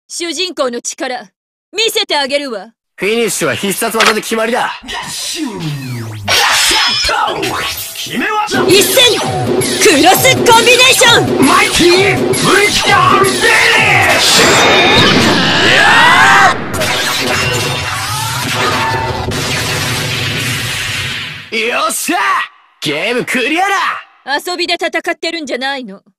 主人公の力、見せてあげるわ。 フィニッシュは必殺技で決まりだ。 決め技一戦クロスコンビネーションマイティーブリキダウンフィニッシュ。よっしゃ、ゲームクリアだ。 遊びで戦ってるんじゃないの。